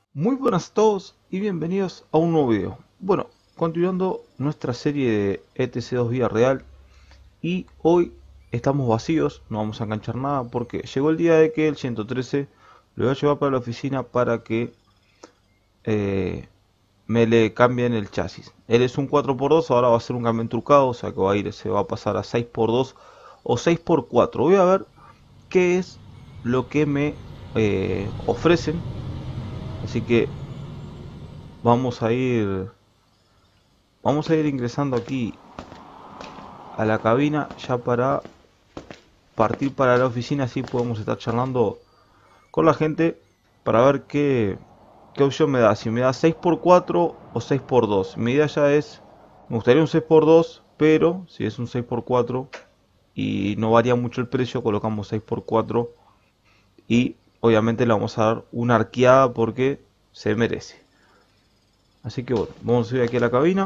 Muy buenas a todos y bienvenidos a un nuevo video. Bueno, continuando nuestra serie de ETC2 Vida Real, y hoy estamos vacíos, no vamos a enganchar nada porque llegó el día de que el 113 lo voy a llevar para la oficina para que eh, me le cambien el chasis. Él es un 4x2, ahora va a ser un camión trucado, o sea que se va a pasar a 6x2 o 6x4. Voy a ver qué es lo que me ofrecen, así que vamos a ir ingresando aquí a la cabina ya para partir para la oficina, así podemos estar charlando con la gente para ver qué opción me da, si me da 6x4 o 6x2. Mi idea ya es, me gustaría un 6x2, pero si es un 6x4 y no varía mucho el precio, colocamos 6x4 y obviamente le vamos a dar una arqueada porque se merece. Así que bueno, vamos a subir aquí a la cabina.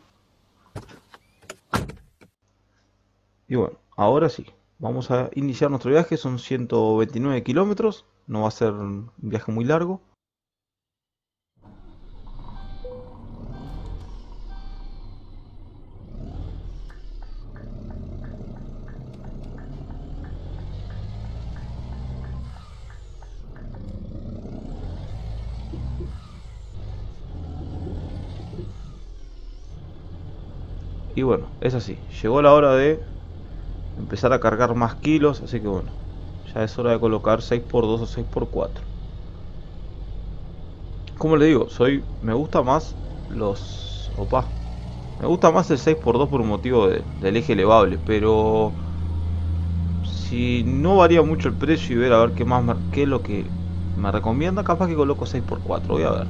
Y bueno, ahora sí, vamos a iniciar nuestro viaje, son 129 kilómetros, no va a ser un viaje muy largo. Y bueno, es así, llegó la hora de empezar a cargar más kilos, así que bueno, ya es hora de colocar 6x2 o 6x4. Como le digo, me gusta más me gusta más el 6x2 por un motivo del eje elevable, pero si no varía mucho el precio y ver a ver qué es lo que me recomienda, capaz que coloco 6x4, voy a ver.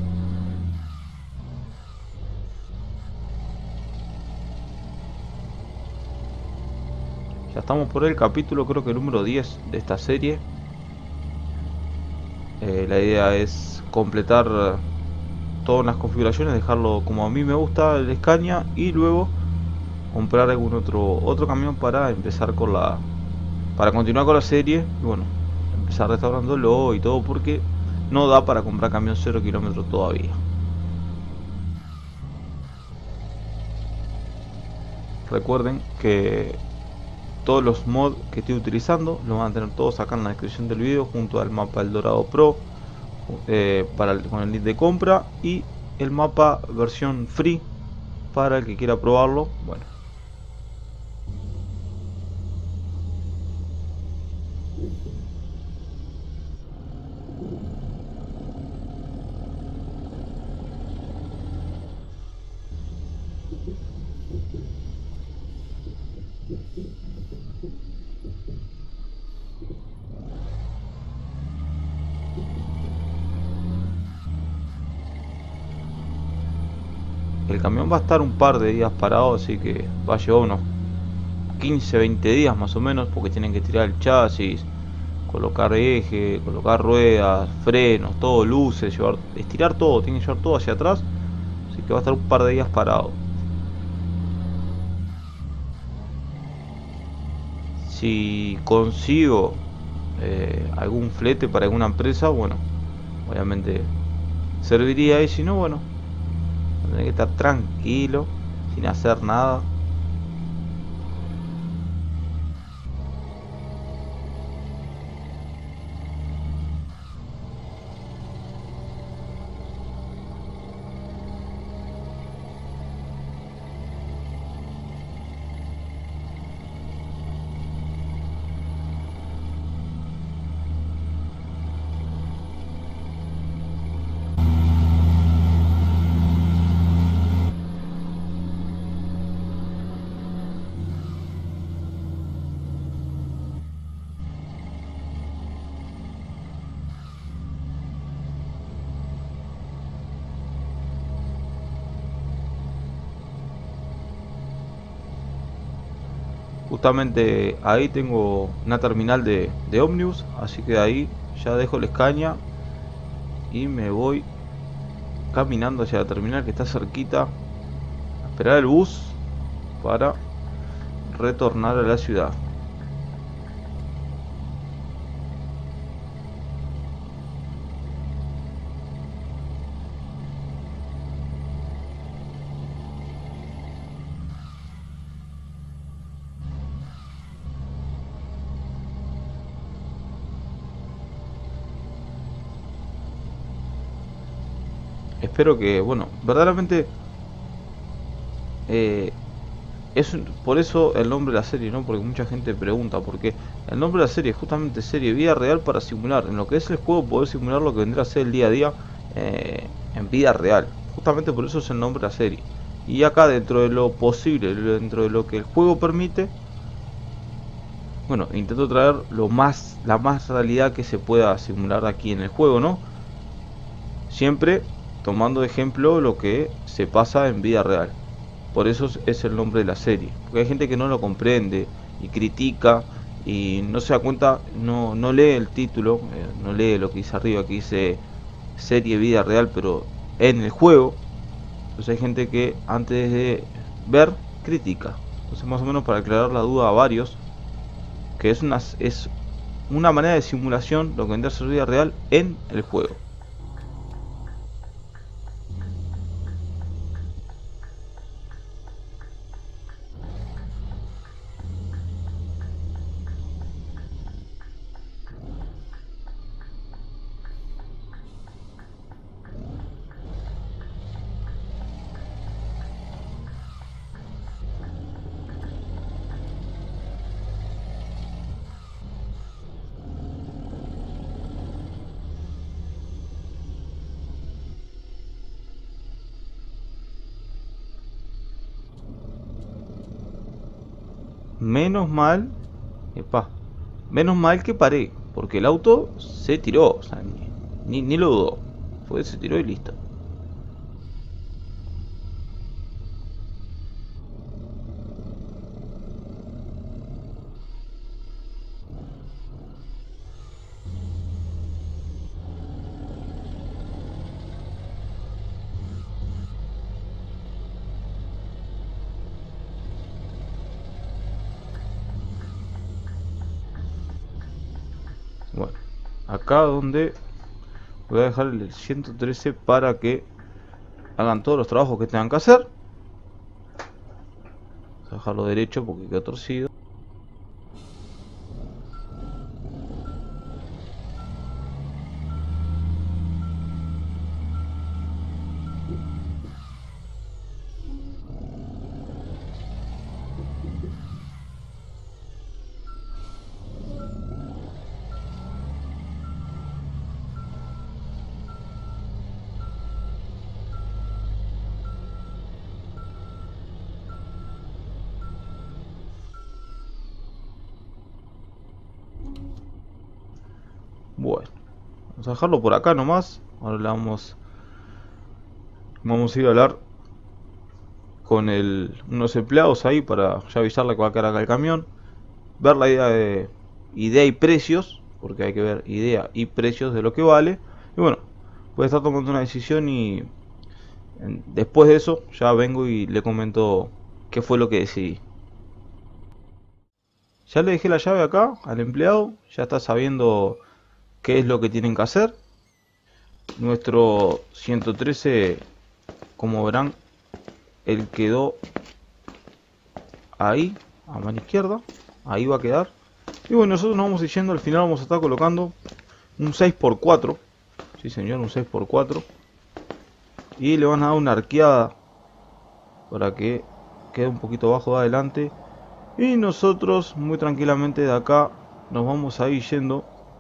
Ya estamos por el capítulo, creo que número 10 de esta serie. La idea es completar todas las configuraciones, dejarlo como a mí me gusta el Scania y luego comprar algún otro camión para empezar para continuar con la serie y bueno, empezar restaurándolo y todo porque no da para comprar camión 0 kilómetros todavía. Recuerden que todos los mods que estoy utilizando los van a tener todos acá en la descripción del video junto al mapa El Dorado Pro, con el link de compra, y el mapa versión free para el que quiera probarlo. Bueno, el camión va a estar un par de días parado, así que va a llevar unos 15-20 días más o menos, porque tienen que tirar el chasis, colocar eje, colocar ruedas, frenos, todo, luces, estirar todo, tienen que llevar todo hacia atrás, así que va a estar un par de días parado. Si consigo algún flete para alguna empresa, bueno, obviamente serviría, y si no, bueno, tendré que estar tranquilo, sin hacer nada. Justamente ahí tengo una terminal de ómnibus, así que de ahí ya dejo la Scania y me voy caminando hacia la terminal que está cerquita, a esperar el bus para retornar a la ciudad. espero que, bueno, verdaderamente eh, por eso el nombre de la serie, ¿no? Porque mucha gente pregunta, porque el nombre de la serie es justamente serie vida real para simular. En lo que es el juego, poder simular lo que vendrá a ser el día a día en vida real. Justamente por eso es el nombre de la serie. Y acá, dentro de lo posible, dentro de lo que el juego permite, bueno, intento traer la más realidad que se pueda simular aquí en el juego, ¿no? Siempre tomando de ejemplo lo que se pasa en vida real. Por eso es el nombre de la serie. Porque hay gente que no lo comprende y critica y no se da cuenta, no lee el título, no lee lo que dice arriba, que dice serie vida real, pero en el juego. Entonces hay gente que antes de ver, critica. Entonces más o menos para aclarar la duda a varios, que es una manera de simulación lo que vendría a ser vida real en el juego. Menos mal, epa, menos mal que paré, porque el auto se tiró, o sea, ni lo dudó. Se tiró y listo. Bueno, acá donde voy a dejar el 113 para que hagan todos los trabajos que tengan que hacer. Vamos a dejarlo derecho porque quedó torcido. Bueno, vamos a dejarlo por acá nomás. Ahora vamos a ir a hablar con unos empleados ahí para ya avisarle que va a quedar acá el camión. Ver la idea y precios, porque hay que ver idea y precios de lo que vale. Y bueno, voy a estar tomando una decisión y después de eso ya vengo y le comento qué fue lo que decidí. Ya le dejé la llave acá al empleado, ya está sabiendo qué es lo que tienen que hacer. Nuestro 113, como verán, él quedó ahí, a mano izquierda, ahí va a quedar. Y bueno, nosotros nos vamos diciendo, al final vamos a estar colocando un 6x4, sí señor, un 6x4. Y le van a dar una arqueada para que quede un poquito bajo de adelante. Y nosotros muy tranquilamente de acá nos vamos a ir yendo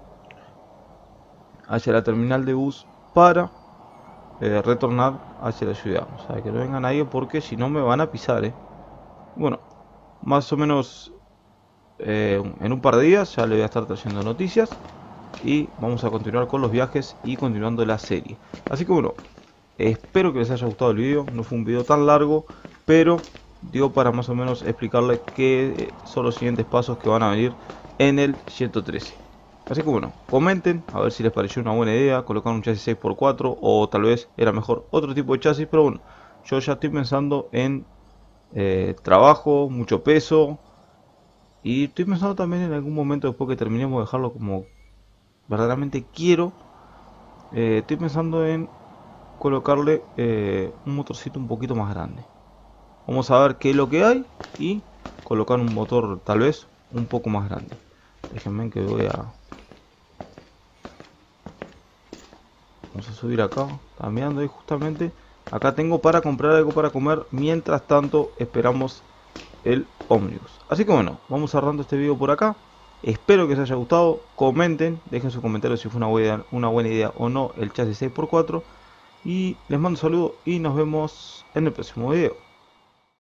hacia la terminal de bus para retornar hacia la ciudad. O sea, que no vengan ahí porque si no me van a pisar. Bueno, más o menos en un par de días ya le voy a estar trayendo noticias. Y vamos a continuar con los viajes y continuando la serie. Así que bueno, espero que les haya gustado el video. No fue un video tan largo, pero digo para más o menos explicarles qué son los siguientes pasos que van a venir en el 113. Así que bueno, comenten a ver si les pareció una buena idea colocar un chasis 6x4 o tal vez era mejor otro tipo de chasis, pero bueno, yo ya estoy pensando en trabajo, mucho peso y estoy pensando también en algún momento después que terminemos de dejarlo como verdaderamente quiero. Estoy pensando en colocarle un motorcito un poquito más grande. Vamos a ver qué es lo que hay y colocar un motor tal vez un poco más grande. Déjenme que Vamos a subir acá. Estaba mirando ahí justamente. Acá tengo para comprar algo para comer. Mientras tanto esperamos el ómnibus. Así que bueno, vamos cerrando este video por acá. Espero que les haya gustado. Comenten, dejen sus comentarios si fue una buena idea o no el chasis 6x4. Y les mando un saludo y nos vemos en el próximo video.